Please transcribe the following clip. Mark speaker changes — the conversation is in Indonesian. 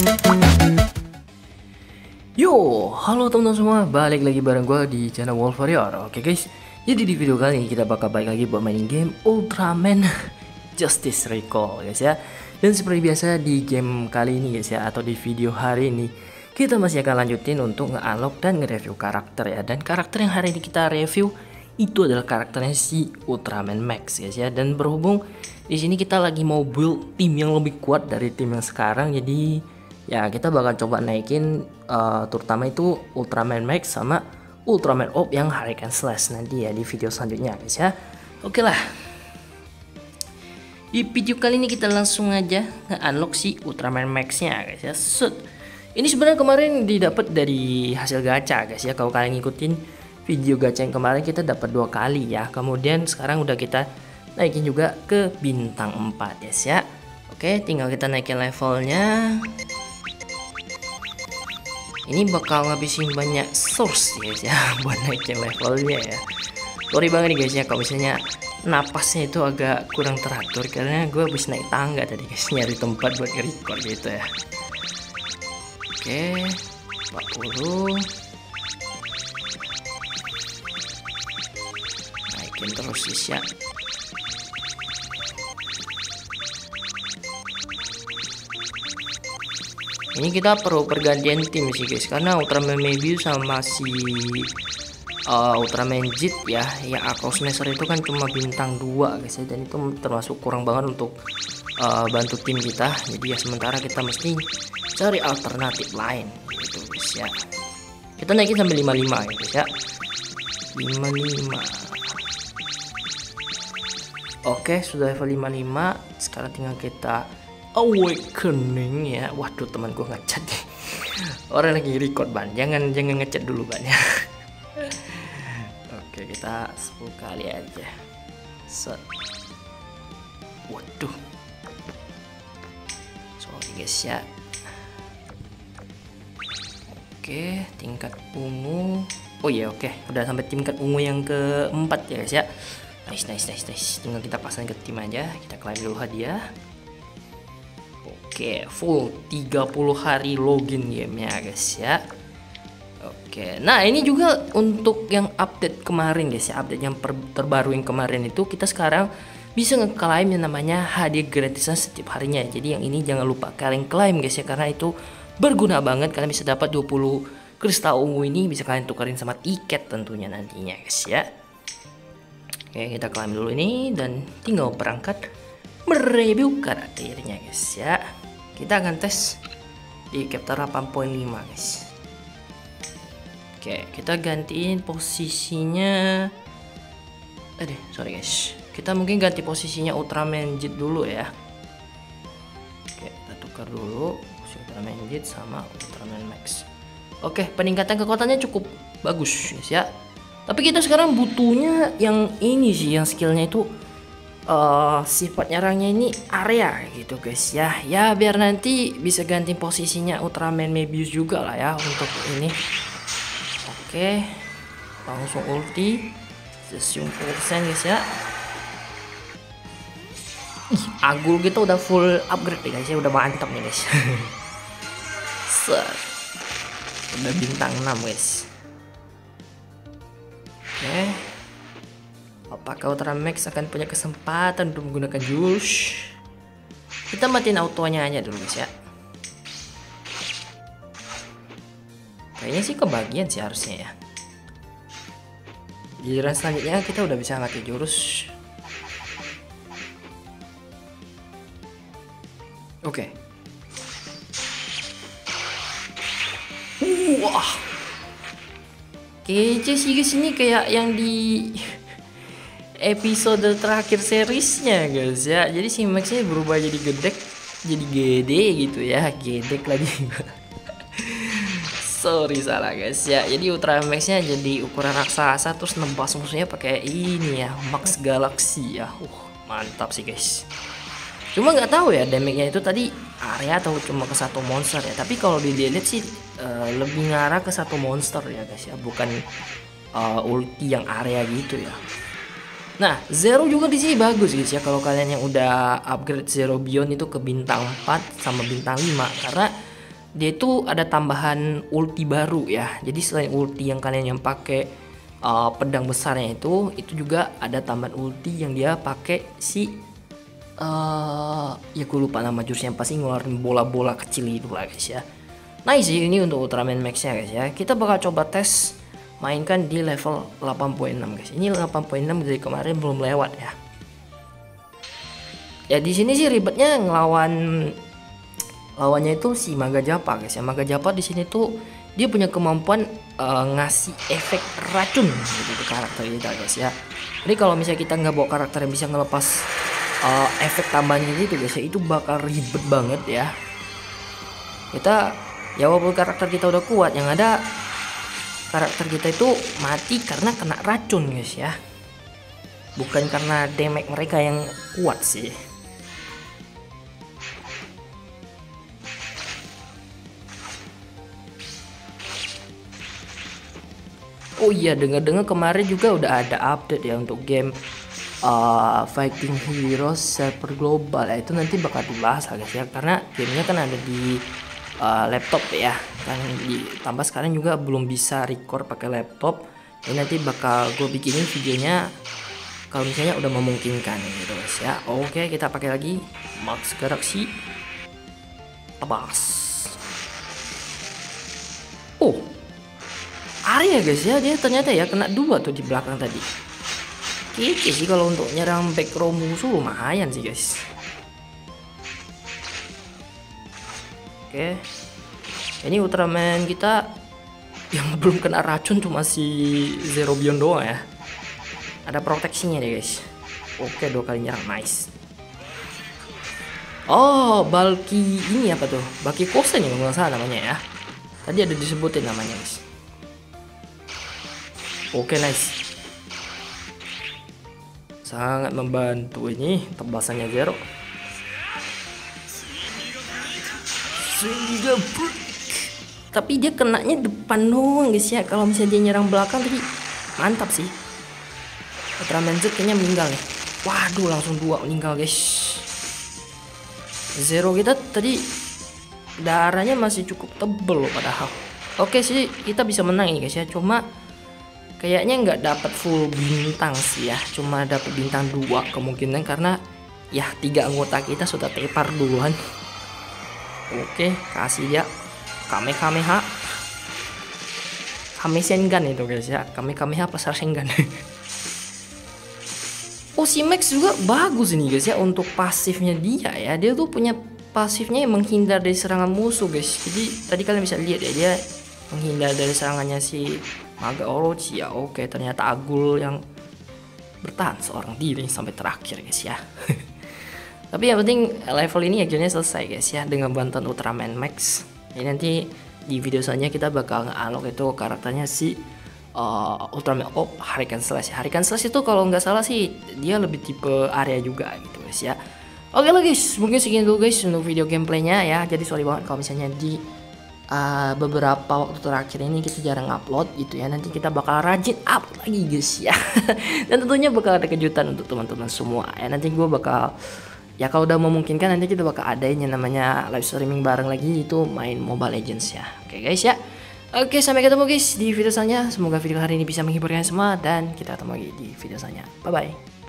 Speaker 1: Yo, halo teman-teman semua, balik lagi bareng gue di channel Wolf Warrior. Oke guys, jadi di video kali ini kita bakal balik lagi buat mainin game Ultraman Justice Recall guys ya. Dan seperti biasa di game kali ini guys ya, atau di video hari ini, kita masih akan lanjutin untuk nge-unlock dan nge-review karakter ya. Dan karakter yang hari ini kita review itu adalah karakternya si Ultraman Max guys ya. Dan berhubung di sini kita lagi mau build tim yang lebih kuat dari tim yang sekarang, jadi ya kita bakal coba naikin terutama itu Ultraman Max sama Ultraman Orb yang Hurricane Slash nanti ya di video selanjutnya guys ya. Oke lah, di video kali ini kita langsung aja nge-unlock si Ultraman Max nya guys ya. Set. Ini sebenarnya kemarin didapat dari hasil gacha guys ya. Kalau kalian ngikutin video gacha yang kemarin kita dapat 2 kali ya. Kemudian sekarang udah kita naikin juga ke bintang 4 guys ya. Oke, tinggal kita naikin levelnya. Ini bakal ngabisin banyak source guys ya buat naikin levelnya ya. Sorry banget nih guys ya kalau misalnya napasnya itu agak kurang teratur karena gue habis naik tangga tadi guys, nyari tempat buat record gitu ya. Oke, 40. Naikin terus guys ya. Ini kita perlu pergantian tim sih guys, karena Ultraman Mebius sama si Ultraman Jet ya, yang Acro Smasher itu kan cuma bintang 2 guys ya, dan itu termasuk kurang banget untuk bantu tim kita. Jadi ya sementara kita mesti cari alternatif lain gitu guys ya. Kita naikin sampai 55 ya guys ya. 55. Oke, sudah level 55. Sekarang tinggal kita awakening ya. Waduh, teman gue ngechat nih. Orang lagi record ban, jangan ngechat dulu ban ya. Oke, kita 10 kali aja. Set. Waduh, sorry guys ya. Oke, tingkat ungu. Oh iya, oke, udah sampai tingkat ungu yang keempat ya guys ya. Nice. Tinggal kita pasang ke tim aja. Kita klaim dulu hadiah. Oke, full 30 hari login gamenya guys ya. Oke, nah ini juga untuk yang update kemarin guys ya, update yang terbaru yang kemarin itu kita sekarang bisa ngeklaim yang namanya hadiah gratisan setiap harinya. Jadi yang ini jangan lupa kalian klaim guys ya, karena itu berguna banget. Kalian bisa dapat 20 kristal ungu ini, bisa kalian tukarin sama tiket tentunya nantinya guys ya. Oke, kita klaim dulu ini dan tinggal berangkat mereview karakternya guys ya. Kita akan tes di chapter 8.5 guys. Oke, kita gantiin posisinya. Sorry guys. Kita mungkin ganti posisinya Ultraman Jet dulu ya. Oke, kita tukar dulu Ultraman Jet sama Ultraman Max. Oke, peningkatan kekuatannya cukup bagus guys ya. Tapi kita sekarang butuhnya yang ini sih, yang skillnya itu sifat nyerangnya ini area gitu guys ya. Ya biar nanti bisa ganti posisinya Ultraman Mebius juga lah ya untuk ini. Oke, langsung ulti 100% guys ya. Agul kita udah full upgrade nih guys ya, udah mantap nih guys. Set. Udah bintang 6 guys. Oke, apakah Ultraman Max akan punya kesempatan untuk menggunakan jurus? Kita matiin autonya aja dulu guys ya. Kayaknya sih kebagian sih harusnya ya. Giliran selanjutnya kita udah bisa mati jurus. Oke. Wah, kece sih guys, ini kayak yang di episode terakhir seriesnya guys ya. Jadi si Maxnya berubah jadi gede gitu ya, gedek lagi. Sorry salah guys ya. Jadi Ultraman Max-nya jadi ukuran raksasa, terus nembas musuhnya pakai ini ya, Max Galaxy ya. Mantap sih guys. Cuma nggak tahu ya damage-nya itu tadi area atau cuma ke satu monster ya. Tapi kalau di delete sih lebih ngarah ke satu monster ya guys ya, bukan ulti yang area gitu ya. Nah, Zero juga di sini bagus guys ya, kalau kalian yang udah upgrade Zero Beyond itu ke bintang 4 sama bintang 5, karena dia itu ada tambahan ulti baru ya. Jadi selain ulti yang kalian yang pakai pedang besarnya itu juga ada tambahan ulti yang dia pakai si ya gue lupa nama jurusnya, pasti ngeluarin bola-bola kecil itu lah guys ya. Nice sih ini untuk Ultraman Max nya guys ya. Kita bakal coba tes mainkan di level 8.6 guys. Ini 8.6 dari kemarin belum lewat ya. Ya di sini sih ribetnya lawannya itu si Maga Japa guys ya. Maga Japa di sini tuh dia punya kemampuan ngasih efek racun gitu ke karakter kita guys ya. Jadi kalau misalnya kita nggak bawa karakter yang bisa ngelepas efek tambahan gitu guys ya, itu bakal ribet banget ya. Kita ya walaupun karakter kita udah kuat, yang ada karakter kita itu mati karena kena racun guys ya, bukan karena damage mereka yang kuat sih. Oh iya, dengar-dengar kemarin juga udah ada update ya untuk game Fighting Heroes Server Global ya. Itu nanti bakal dibahas guys ya, karena gamenya kan ada di laptop ya kan, ditambah sekarang juga belum bisa record pakai laptop. Ini nanti bakal gue bikinin videonya kalau misalnya udah memungkinkan gitu guys ya. Oke, kita pakai lagi Max Galaxy tebas. Oh, Arya guys ya, dia ternyata ya kena 2 tuh di belakang tadi. Kece sih kalau untuk nyerang back row musuh, lumayan sih guys. Oke, ini Ultraman kita yang belum kena racun cuma si Zero Beyond doang ya. Ada proteksinya deh guys. Oke, 2 kali nyerang, nice. Oh, Balki ini apa tuh? Balki Kosen ya nggak salah namanya ya. Tadi ada disebutin namanya guys. Oke, nice. Sangat membantu ini tebasannya Zero. Tapi dia kenanya depan doang guys ya. Kalau misalnya dia nyerang belakang tadi mantap sih. Ultraman Z kayaknya meninggal nih. Waduh, langsung 2 meninggal guys. Zero kita tadi darahnya masih cukup tebel loh padahal. Oke sih, kita bisa menang ini guys ya. Cuma kayaknya nggak dapat full bintang sih ya. Cuma dapat bintang 2 kemungkinan karena ya 3 anggota kita sudah tepar duluan. Oke, kasih dia Kamehameha. Sengan itu guys ya. Kamehameha plus Sengan. Oh, si Max juga bagus ini guys ya untuk pasifnya dia ya. Dia tuh punya pasifnya yang menghindar dari serangan musuh guys. Jadi tadi kalian bisa lihat ya, dia menghindar dari serangannya si Maga Orochi ya. Oke, ternyata Agul yang bertahan seorang diri sampai terakhir guys ya. Tapi yang penting level ini akhirnya selesai guys ya dengan bantuan Ultraman Max. Jadi nanti di video selanjutnya kita bakal nge-unlock itu karakternya si Ultraman Hurricane Slash. Hurricane Slash itu kalau nggak salah sih dia lebih tipe area juga gitu guys ya. Oke lah guys, mungkin segitu dulu guys untuk video gameplaynya ya. Jadi sorry banget kalau misalnya di beberapa waktu terakhir ini kita jarang upload gitu ya. Nanti kita bakal rajin up lagi guys ya. Dan tentunya bakal ada kejutan untuk teman-teman semua ya. Nanti gue bakal ya kalau udah memungkinkan nanti kita bakal adain yang namanya live streaming bareng lagi, itu main Mobile Legends ya. Oke guys ya. Oke, sampai ketemu guys di video selanjutnya. Semoga video hari ini bisa menghibur kalian semua dan kita ketemu lagi di video selanjutnya. Bye bye.